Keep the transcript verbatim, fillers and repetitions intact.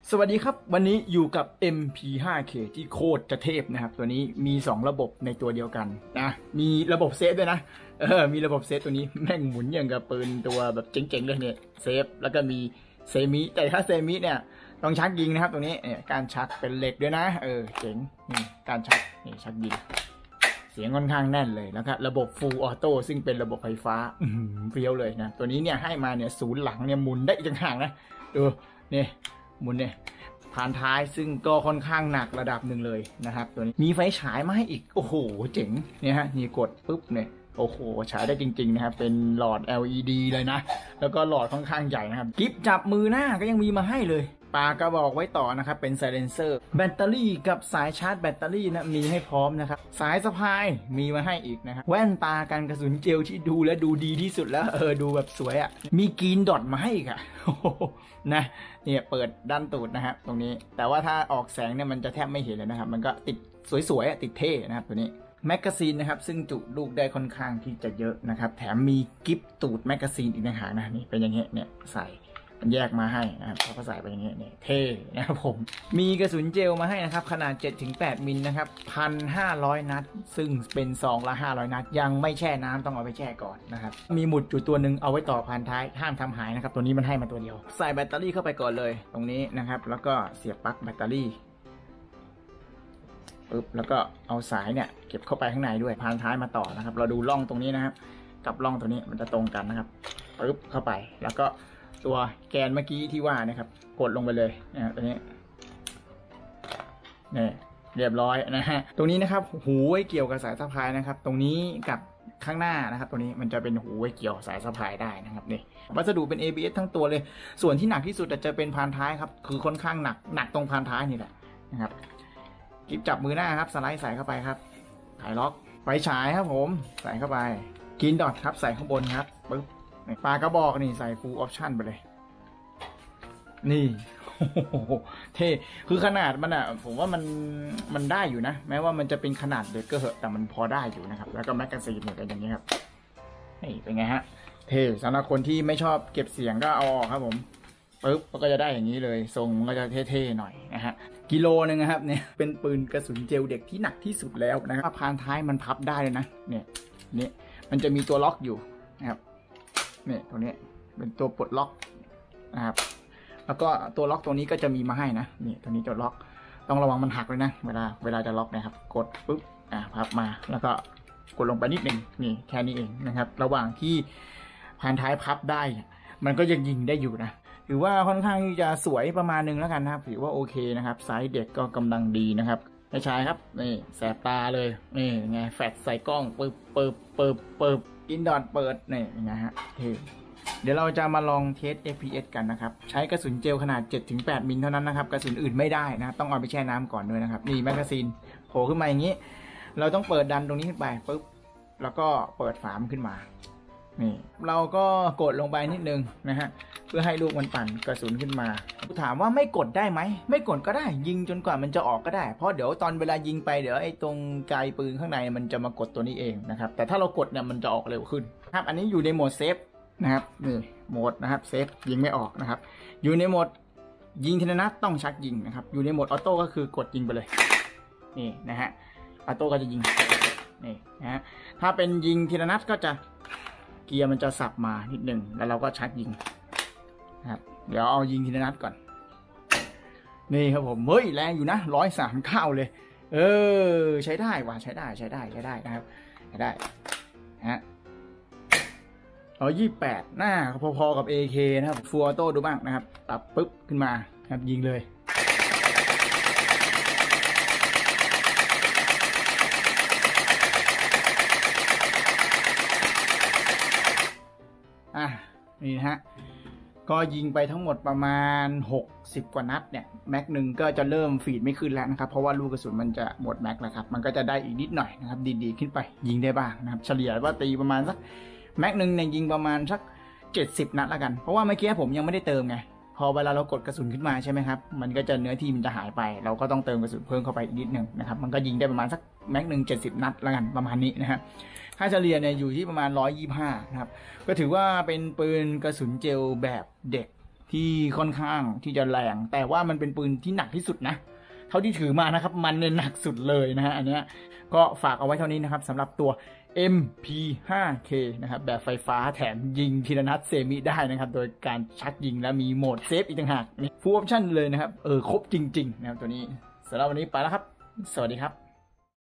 สวัสดีครับวันนี้อยู่กับ เอ็ม พี ไฟว์ เค ที่โคตรจะเทพนะครับตัวนี้มีสองระบบในตัวเดียวกันนะมีระบบเซฟด้วยนะเออมีระบบเซฟตัวนี้แม่งหมุนอย่างกับปืนตัวแบบเจ๋งๆเลยเนี่ยเซฟแล้วก็มีเซมิแต่ถ้าเซมิเนี่ยต้องชักยิงนะครับตรงนี้เนี่ยการชักเป็นเหล็กด้วยนะเออเจ๋งนี่การชักนี่ชักยิงเสียงค่อนข้างแน่นเลยแล้วก็ระบบ Full Auto ซึ่งเป็นระบบไฟฟ้าเฟี้ยวเลยนะตัวนี้เนี่ยให้มาเนี่ยศูนย์หลังเนี่ยหมุนได้อีกต่างหากนะดูนี่หมุนเนี่ยผ่านท้ายซึ่งก็ค่อนข้างหนักระดับหนึ่งเลยนะครับตัวนี้มีไฟฉายมาให้อีกโอ้โหเจ๋งเนี่ยฮะนี่กดปุ๊บเนี่ยโอ้โหฉายได้จริงๆนะครับเป็นหลอด แอล อี ดี เลยนะแล้วก็หลอดค่อนข้างใหญ่นะครับกิ๊บจับมือหน้าก็ยังมีมาให้เลยปากกระบอกไว้ต่อนะครับเป็นไซเลนเซอร์แบตเตอรี่กับสายชาร์จแบตเตอรี่นะมีให้พร้อมนะครับสายสะพายมีมาให้อีกนะครับแว่นตากันกระสุนเจลที่ดูและดูดีที่สุดแล้วเออดูแบบสวยอ่ะมีกรีนดอทมาให้อีกอ่ะนะเนี่ยเปิดด้านตูดนะครับตรงนี้แต่ว่าถ้าออกแสงเนี่ยมันจะแทบไม่เห็นเลยนะครับมันก็ติดสวยๆติดเท่นะครับตัวนี้แมกกาซีนนะครับซึ่งจุลูกได้ค่อนข้างที่จะเยอะนะครับแถมมีกิฟตูดแมกกาซีนอีกต่างหากนะนี่เป็นอย่างเงี้ยเนี่ยใส่มันแยกมาให้นะครับเขาก็ใส่ไปอย่างเงี้ยเนี่ยเท่นะครับผมมีกระสุนเจลมาให้นะครับขนาด เจ็ดถึงแปด มิลนะครับ หนึ่งพันห้าร้อย นัดซึ่งเป็นซองละห้าร้อยนัดยังไม่แช่น้ำต้องเอาไปแช่ก่อนนะครับมีหมุดอยู่ตัวหนึ่งเอาไว้ต่อพันท้ายห้ามทำหายนะครับตัวนี้มันให้มาตัวเดียวใส่แบตเตอรี่เข้าไปก่อนเลยตรงนี้นะครับแล้วก็เสียบปลั๊กแบตเตอรี่ปึ๊บแล้วก็เอาสายเนี่ยเก็บเข้าไปข้างในด้วยพันท้ายมาต่อนะครับเราดูร่องตรงนี้นะครับกับร่องตัวนี้มันจะตรงกันนะครับปึ๊บเข้าไปแล้วก็ตัวแกนเมื่อกี้ที่ว่านะครับกดลงไปเลยนะตัวนี้นี่เรียบร้อยนะฮะตรงนี้นะครับหูไว้เกี่ยวกับสายสะพายนะครับตรงนี้กับข้างหน้านะครับตัวนี้มันจะเป็นหูไว้เกี่ยวสายสะพายได้นะครับนี่วัสดุเป็น เอ บี เอส ทั้งตัวเลยส่วนที่หนักที่สุดจะเป็นพานท้ายครับคือค่อนข้างหนักหนักตรงพานท้ายนี่แหละนะครับกิ๊บจับมือหน้าครับสไลด์ใส่เข้าไปครับถ่ายล็อกไฟฉายครับผมใส่เข้าไปกรีนดอทครับใส่ข้างบนครับปึ๊บปลากระบอกนี่ใส่ full option ไปเลยนี่เท่คือขนาดมันอ่ะผมว่ามันมันได้อยู่นะแม้ว่ามันจะเป็นขนาดเด็กก็เหอะแต่มันพอได้อยู่นะครับแล้วก็แมกกาซีนเหมือนกันอย่างนี้ครับนี่เป็นไงฮะเท่สำหรับคนที่ไม่ชอบเก็บเสียงก็เอาออกครับผมปึ๊บก็จะได้อย่างนี้เลยทรงมันก็จะเท่ๆหน่อยนะฮะกิโลนึงนะครับเนี่ยเป็นปืนกระสุนเจลเด็กที่หนักที่สุดแล้วนะครับพานท้ายมันพับได้เลยนะเนี่ยนี่มันจะมีตัวล็อกอยู่นะครับนี่ตรงนี้เป็นตัวปลดล็อกนะครับแล้วก็ตัวล็อกตัวนี้ก็จะมีมาให้นะนี่ตัวนี้จะล็อกต้องระวังมันหักเลยนะเวลาเวลาจะล็อกนะครับกดปุ๊บอ่าพับมาแล้วก็กดลงไปนิดนึงนี่แค่นี้เองนะครับระหว่างที่พานท้ายพับได้มันก็ยังยิงได้อยู่นะถือว่าค่อนข้างที่จะสวยประมาณนึงแล้วกันนะครับถือว่าโอเคนะครับไซส์เด็กก็กำลังดีนะครับไม่ใช่ครับนี่แสบตาเลยนี่ไงแฟลชใส่กล้องปึ๊บปึ๊บปึ๊บปึ๊บอินดอทเปิดนี่ยังไงฮะเท่เดี๋ยวเราจะมาลองเทส เอฟ พี เอส กันนะครับใช้กระสุนเจลขนาด เจ็ดถึงแปด มิลเท่านั้นนะครับกระสุนอื่นไม่ได้นะต้องเอาไปแช่น้ำก่อนด้วยนะครับนี่แมกกาซีนโผล่ขึ้นมาอย่างนี้เราต้องเปิดดันตรงนี้ขึ้นไปปุ๊บแล้วก็เปิดฝามขึ้นมานี่เราก็กดลงไปนิดนึงนะฮะเพื่อให้ลูกมันปั่นกระสุนขึ้นมาถามว่าไม่กดได้ไหมไม่กดก็ได้ยิงจนกว่ามันจะออกก็ได้เพราะเดี๋ยวตอนเวลายิงไปเดี๋ยวไอ้ตรงไกลปืนข้างในมันจะมากดตัวนี้เองนะครับแต่ถ้าเรากดเนี่ยมันจะออกเร็วขึ้นครับอันนี้อยู่ในโหมดเซฟนะครับนี่โหมดนะครับเซฟยิงไม่ออกนะครับอยู่ในโหมดยิงทีละนัดต้องชักยิงนะครับอยู่ในโหมดออโต้ก็คือกดยิงไปเลยนี่นะฮะออโต้ก็จะยิงนี่นะฮะถ้าเป็นยิงทีละนัดก็จะเกียร์มันจะสับมานิดหนึ่งแล้วเราก็ชักยิงนะครับเดี๋ยวเอายิงทีละนัดก่อนนี่ครับผมเฮ้ยแรงอยู่นะร้อยสามเก้าเลยเออใช้ได้ว่ะใช้ได้ใช้ได้ใช้ได้นะครับใช้ได้ฮะร้อยยี่สิบแปดหน้าพอๆกับ เอ เค นะครับฟูลออโต้ดูบ้างนะครับตับปึ๊บขึ้นมาครับยิงเลยอ่ะนี่นะฮะก็ยิงไปทั้งหมดประมาณหกสิบกว่านัดเนี่ยแม็กหนึ่งก็จะเริ่มฟีดไม่ขึ้นแล้วนะครับเพราะว่าลูกกระสุนมันจะหมดแม็กแล้วครับมันก็จะได้อีกนิดหน่อยนะครับดีๆขึ้นไปยิงได้บ้างนะครับเฉลี่ยว่าตีประมาณสักแม็กหนึ่งเนี่ยยิงประมาณสักเจ็ดสิบนัดแล้วกันเพราะว่าเมื่อกี้ผมยังไม่ได้เติมไงพอเวลาเรากดกระสุนขึ้นมาใช่ไหมครับมันก็จะเนื้อที่มันจะหายไปเราก็ต้องเติมกระสุนเพิ่มเข้าไปอีกนิดหนึ่งนะครับมันก็ยิงได้ประมาณสักแม็กหนึ่งเจ็ดสิบนัดแล้วกันประมาณนี้นะฮะค่าเฉลี่ยเนี่ยอยู่ที่ประมาณหนึ่งร้อยยี่สิบห้านะครับก็ถือว่าเป็นปืนกระสุนเจลแบบเด็กที่ค่อนข้างที่จะแรงแต่ว่ามันเป็นปืนที่หนักที่สุดนะเท่าที่ถือมานะครับมันเนี่ยหนักสุดเลยนะฮะอันเนี้ยก็ฝากเอาไว้เท่านี้นะครับสำหรับตัว เอ็ม พี ไฟว์ เค นะครับแบบไฟฟ้าแถมยิงทีละนัดเซมิได้นะครับโดยการชักยิงและมีโหมดเซฟอีกต่างหากฟูลออปชั่นเลยนะครับเออครบจริงๆนะครับตัวนี้สำหรับวันนี้ไปแล้วครับสวัสดีครับ